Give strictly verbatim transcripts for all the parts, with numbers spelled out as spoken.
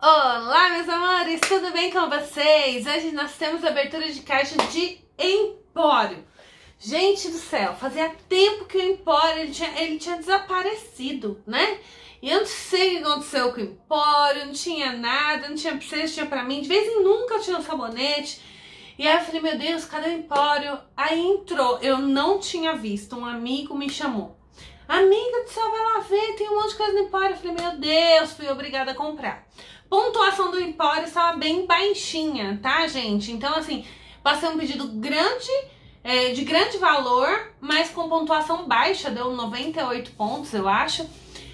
Olá, meus amores, tudo bem com vocês? Hoje nós temos abertura de caixa de Empório. Gente do céu, fazia tempo que o Empório ele tinha, ele tinha desaparecido, né? E eu não sei o que aconteceu com o Empório, não tinha nada, não tinha pra vocês, tinha pra mim. De vez em nunca tinha um sabonete. E aí eu falei, meu Deus, cadê o Empório? Aí entrou, eu não tinha visto, um amigo me chamou. Amiga do céu, vai lá ver, tem um monte de coisa no Empório. Eu falei, meu Deus, fui obrigada a comprar. Pontuação do Empório estava bem baixinha, tá, gente? Então, assim, passei um pedido grande, é, de grande valor, mas com pontuação baixa, deu noventa e oito pontos, eu acho.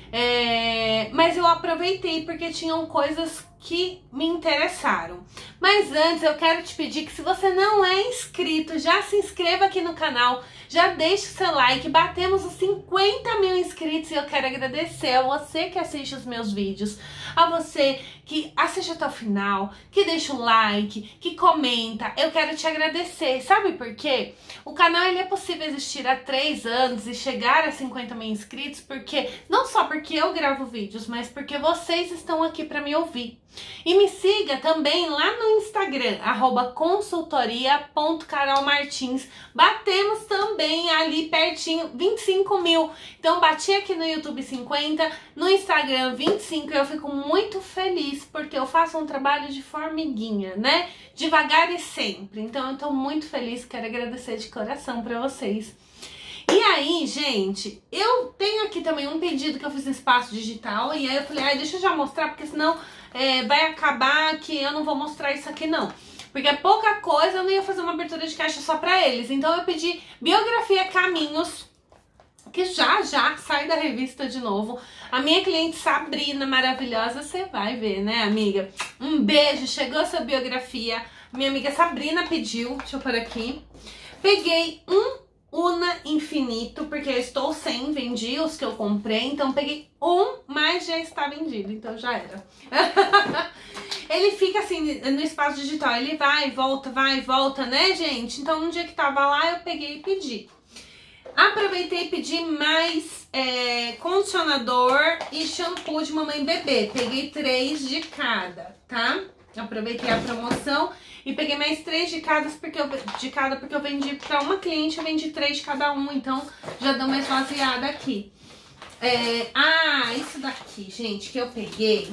É, mas eu aproveitei porque tinham coisas que me interessaram. Mas antes eu quero te pedir que se você não é inscrito, já se inscreva aqui no canal, já deixe o seu like, batemos os cinquenta mil inscritos e eu quero agradecer a você que assiste os meus vídeos, a você que assiste até o final, que deixa o like, que comenta, eu quero te agradecer. Sabe por quê? O canal ele é possível existir há três anos e chegar a cinquenta mil inscritos porque, não só porque eu gravo vídeos, mas porque vocês estão aqui para me ouvir. E me siga também lá no Instagram, arroba consultoria ponto carol martins. Batemos também ali pertinho, vinte e cinco mil. Então bati aqui no YouTube cinquenta, no Instagram vinte e cinco. E eu fico muito feliz porque eu faço um trabalho de formiguinha, né? Devagar e sempre. Então eu tô muito feliz, quero agradecer de coração pra vocês. E aí, gente, eu tenho aqui também um pedido que eu fiz no Espaço Digital. E aí eu falei, ai, deixa eu já mostrar, porque senão é, vai acabar que eu não vou mostrar isso aqui não. Porque é pouca coisa, eu não ia fazer uma abertura de caixa só pra eles. Então eu pedi Biografia Caminhos, que já, já sai da revista de novo. A minha cliente Sabrina, maravilhosa, você vai ver, né, amiga? Um beijo, chegou essa biografia. Minha amiga Sabrina pediu, deixa eu pôr aqui. Peguei um Una Infinito, porque eu estou sem, vendi os que eu comprei, então peguei um, mas já está vendido, então já era. Ele fica assim, no Espaço Digital, ele vai e volta, vai e volta, né, gente? Então, no dia que tava lá, eu peguei e pedi. Aproveitei e pedi mais é, condicionador e shampoo de mamãe e bebê. Peguei três de cada, tá? Aproveitei a promoção e peguei mais três de cada porque eu, de cada porque eu vendi pra uma cliente, eu vendi três de cada um, então já deu uma esvaziada aqui. É, ah, isso daqui, gente, que eu peguei.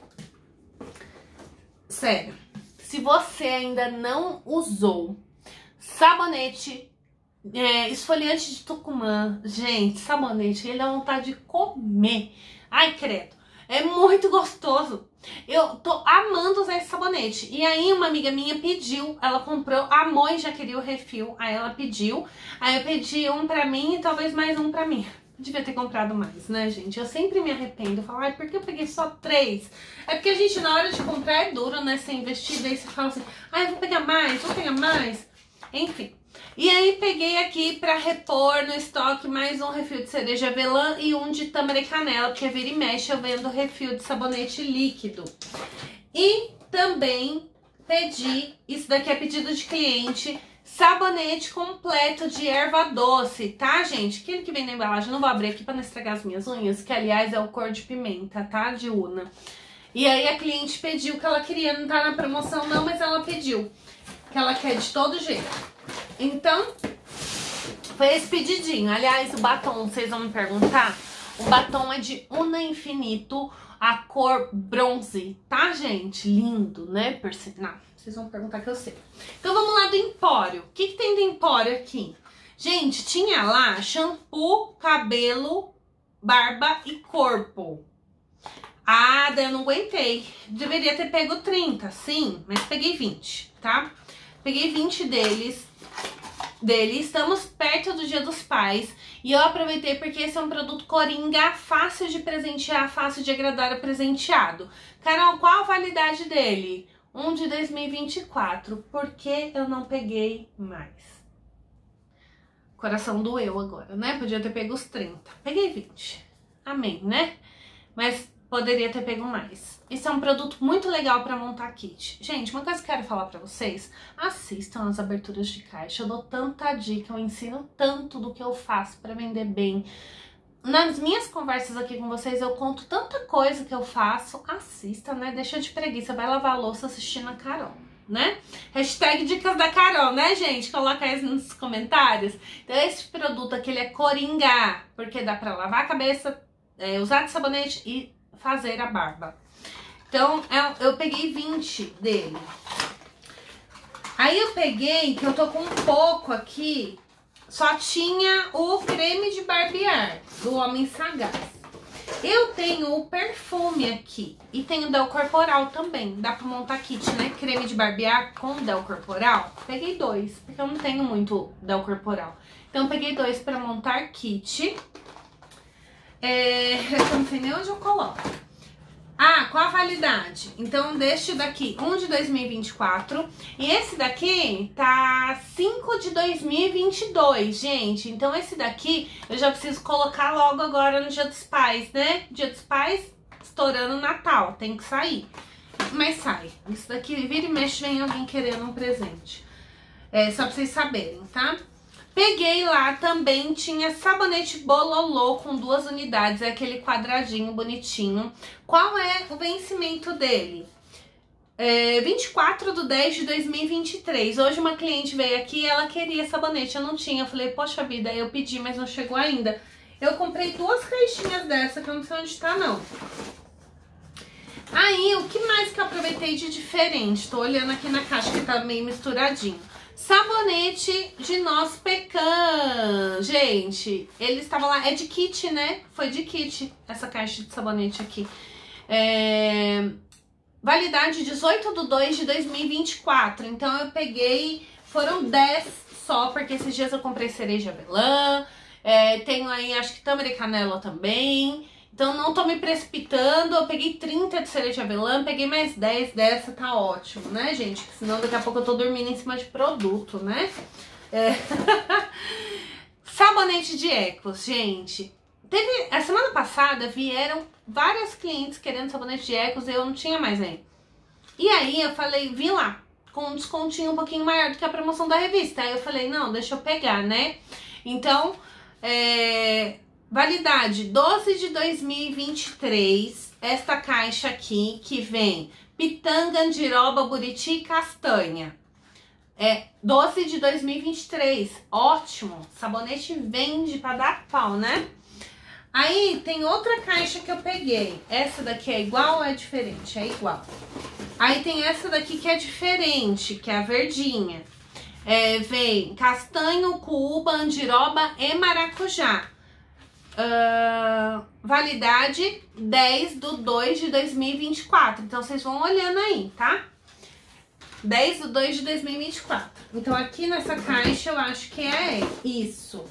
Sério, se você ainda não usou sabonete é, esfoliante de Tucumã, gente, sabonete, ele dá vontade de comer. Ai, credo, é muito gostoso. Eu tô amando usar esse sabonete. E aí uma amiga minha pediu, ela comprou, amou e já queria o refil. Aí ela pediu, aí eu pedi um pra mim e talvez mais um pra mim. Devia ter comprado mais, né, gente? Eu sempre me arrependo. Eu falo, ai, por que eu peguei só três? É porque a gente, na hora de comprar, é duro, né? Ser investido. Aí você fala assim, ai, eu vou pegar mais, vou pegar mais. Enfim. E aí peguei aqui pra repor no estoque mais um refil de cereja avelã e um de tâmara e canela, porque vira e mexe eu vendo refil de sabonete líquido. E também pedi, isso daqui é pedido de cliente, sabonete completo de erva doce, tá, gente? Aquele que vem na embalagem, eu não vou abrir aqui pra não estragar as minhas unhas, que aliás é o cor de pimenta, tá, de Una. E aí a cliente pediu que ela queria, não tá na promoção não, mas ela pediu que ela quer de todo jeito. Então, foi esse pedidinho. Aliás, o batom, vocês vão me perguntar, o batom é de Una Infinito, a cor bronze, tá, gente? Lindo, né? Por sinal. Vocês vão perguntar que eu sei. Então, vamos lá do Empório. O que que tem do Empório aqui? Gente, tinha lá shampoo, cabelo, barba e corpo. Ah, daí eu não aguentei. Deveria ter pego trinta, sim, mas peguei vinte, tá? Peguei vinte deles, dele. Estamos perto do Dia dos Pais e eu aproveitei porque esse é um produto coringa, fácil de presentear, fácil de agradar o presenteado. Carol, qual a validade dele? Um de dois mil e vinte e quatro. Por que eu não peguei mais? Coração doeu agora, né? Podia ter pego os trinta. Peguei vinte. Amém, né? Mas poderia ter pego mais. Isso é um produto muito legal pra montar kit. Gente, uma coisa que eu quero falar pra vocês, assistam as aberturas de caixa. Eu dou tanta dica, eu ensino tanto do que eu faço pra vender bem. nas minhas conversas aqui com vocês eu conto tanta coisa que eu faço. Assista, né? Deixa de preguiça, vai lavar a louça assistindo a Carol, né? Hashtag dicas da Carol, né, gente? Coloca aí nos comentários. Então esse produto aqui, ele é coringa, porque dá pra lavar a cabeça, é, usar de sabonete e fazer a barba. Então eu, eu peguei vinte dele. Aí eu peguei, que eu tô com um pouco aqui, só tinha o creme de barbear do Homem Sagaz. Eu tenho o perfume aqui e tenho Del Corporal também. Dá pra montar kit, né? Creme de barbear com Del Corporal. Peguei dois, porque eu não tenho muito Del Corporal. Então peguei dois pra montar kit. É, eu não sei nem onde eu coloco. Ah, qual a validade? Então, deste daqui, um de dois mil e vinte e quatro. E esse daqui tá cinco de dois mil e vinte e dois, gente. Então, esse daqui eu já preciso colocar logo agora no Dia dos Pais, né? Dia dos Pais, estourando o Natal, tem que sair. Mas sai. Isso daqui, vira e mexe, vem alguém querendo um presente. É, só pra vocês saberem, tá? Peguei lá também, tinha sabonete Bololô com duas unidades, é aquele quadradinho bonitinho. Qual é o vencimento dele? É, vinte e quatro de dez de dois mil e vinte e três. Hoje uma cliente veio aqui e ela queria sabonete, eu não tinha. Eu falei, poxa vida, eu pedi, mas não chegou ainda. Eu comprei duas caixinhas dessa, que eu não sei onde tá, não. Aí, o que mais que eu aproveitei de diferente? Tô olhando aqui na caixa que tá meio misturadinho. Sabonete de noz pecan, gente, ele estava lá, é de kit, né? Foi de kit essa caixa de sabonete aqui. É... Validade dezoito de dois de dois mil e vinte e quatro, então eu peguei, foram dez só, porque esses dias eu comprei cereja avelã, é, tenho aí acho que tâmara e canela também. Então não tô me precipitando, eu peguei trinta de cereja avelã, peguei mais dez dessa, tá ótimo, né, gente? Senão daqui a pouco eu tô dormindo em cima de produto, né? É. Sabonete de Ecos, gente. Teve, a semana passada vieram várias clientes querendo sabonete de Ecos e eu não tinha mais nem. E aí eu falei, vi lá, com um descontinho um pouquinho maior do que a promoção da revista. Aí eu falei, não, deixa eu pegar, né? Então, é... validade doze de dois mil e vinte e três, esta caixa aqui que vem pitanga, andiroba, buriti e castanha. É doze de dois mil e vinte e três, ótimo, sabonete vende pra dar pau, né? Aí tem outra caixa que eu peguei, essa daqui é igual ou é diferente? É igual. Aí tem essa daqui que é diferente, que é a verdinha. É, vem castanho, cuba, andiroba e maracujá. Uh, validade dez de dois de dois mil e vinte e quatro. Então vocês vão olhando aí, tá? dez de dois de dois mil e vinte e quatro. Então aqui nessa caixa eu acho que é isso.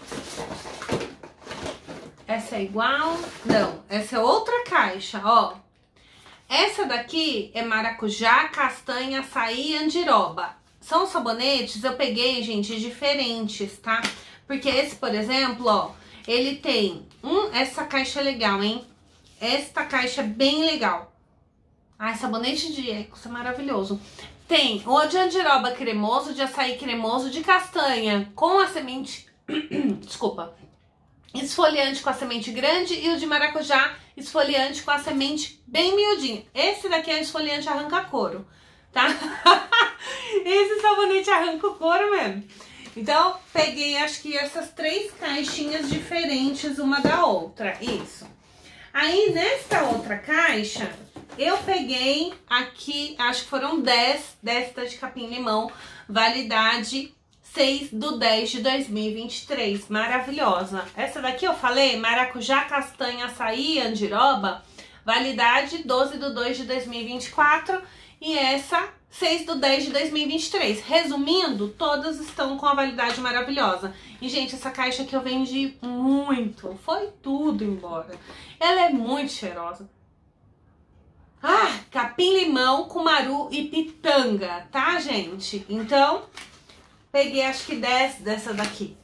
Essa é igual? Não, essa é outra caixa, ó. Essa daqui é maracujá, castanha, açaí e andiroba. São sabonetes, eu peguei, gente, diferentes, tá? Porque esse, por exemplo, ó, ele tem um, essa caixa é legal, hein? Esta caixa é bem legal. Ai, sabonete de Ecos é maravilhoso. Tem o de andiroba cremoso, de açaí cremoso, de castanha com a semente... Desculpa. Esfoliante com a semente grande e o de maracujá esfoliante com a semente bem miudinha. Esse daqui é o esfoliante arranca couro, tá? Esse sabonete arranca o couro mesmo. Então, peguei acho que essas três caixinhas diferentes uma da outra, isso. Aí, nesta outra caixa, eu peguei aqui, acho que foram dez desta de capim-limão, validade seis de dez de dois mil e vinte e três, maravilhosa. Essa daqui eu falei, maracujá, castanha, açaí, andiroba, validade doze de dois de dois mil e vinte e quatro e essa seis de dez de dois mil e vinte e três. Resumindo, todas estão com a validade maravilhosa. E, gente, essa caixa aqui eu vendi muito. Foi tudo embora. Ela é muito cheirosa. Ah, capim-limão, cumaru e pitanga, tá, gente? Então, peguei acho que dez dessa daqui.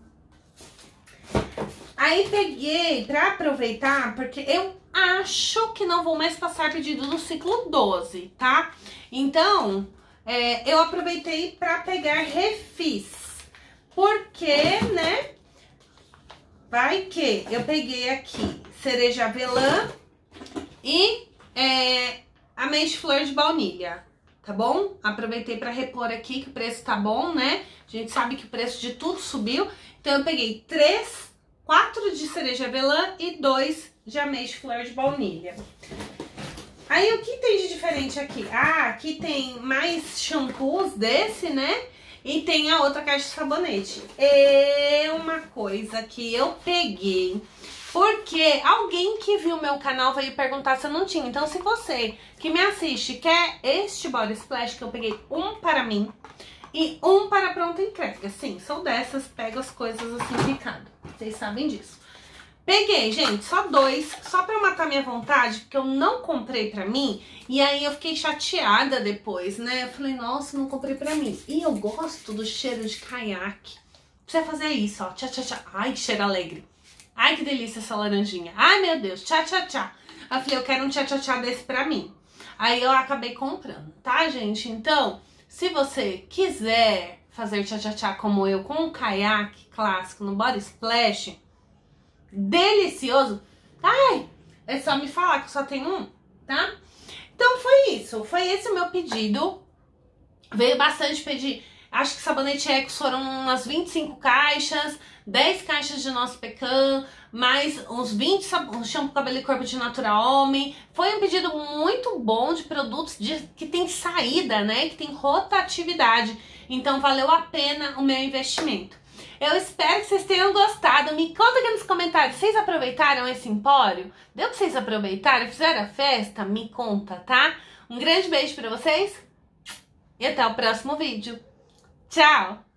Aí peguei pra aproveitar, porque eu acho que não vou mais passar pedido do ciclo doze, tá? Então, é, eu aproveitei pra pegar refis. Porque, né? vai que eu peguei aqui cereja avelã e é, ameixa flor de baunilha, tá bom? Aproveitei pra repor aqui que o preço tá bom, né? A gente sabe que o preço de tudo subiu. Então eu peguei três, quatro de cereja avelã e dois de ameixa flor de baunilha. Aí o que tem de diferente aqui? Ah, aqui tem mais shampoos desse, né? E tem a outra caixa de sabonete. É uma coisa que eu peguei porque alguém que viu meu canal veio perguntar se eu não tinha. Então, se você que me assiste quer este body splash, que eu peguei um para mim e um para pronta entrega. Sim, sou dessas, pego as coisas assim picado. Vocês sabem disso. Peguei, gente, só dois, só pra eu matar minha vontade, porque eu não comprei pra mim. E aí eu fiquei chateada depois, né? Eu falei, nossa, não comprei pra mim. E eu gosto do cheiro de caiaque. Precisa fazer isso, ó, tchá, tchá, tchá. Ai, que cheiro alegre. Ai, que delícia essa laranjinha. Ai, meu Deus, tchá, tchá, tchá. Eu falei, eu quero um tchá, tchá, tchá desse pra mim. Aí eu acabei comprando, tá, gente? Então, se você quiser fazer tchá, tchá, tchá como eu, com um caiaque clássico no Body Splash, delicioso, ai, é só me falar que só tem um, tá? Então foi isso, foi esse o meu pedido. Veio bastante pedir. Acho que sabonete Ecos foram umas vinte e cinco caixas, dez caixas de nosso pecan, mais uns vinte shampoo cabelo e corpo de Natura Homem. Foi um pedido muito bom de produtos de, que tem saída, né? Que tem rotatividade. Então valeu a pena o meu investimento. Eu espero que vocês tenham gostado. Me conta aqui nos comentários, vocês aproveitaram esse empório? Deu pra vocês aproveitarem? Fizeram a festa? Me conta, tá? Um grande beijo pra vocês e até o próximo vídeo. Tchau!